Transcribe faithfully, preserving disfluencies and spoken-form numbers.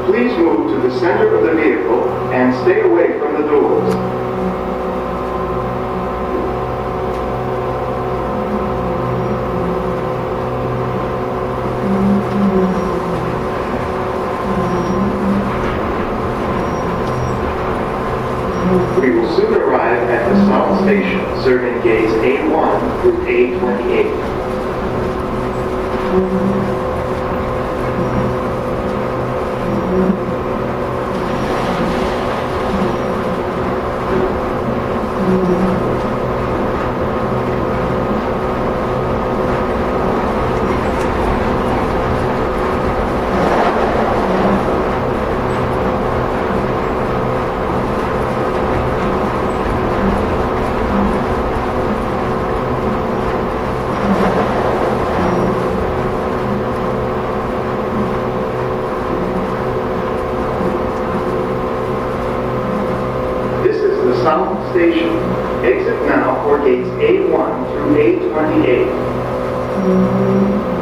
Please move to the center of the vehicle and stay away from the doors. We will soon arrive at the South Station, serving gates A one through A twenty-eight. South Station. Exit now for gates A one through A twenty-eight.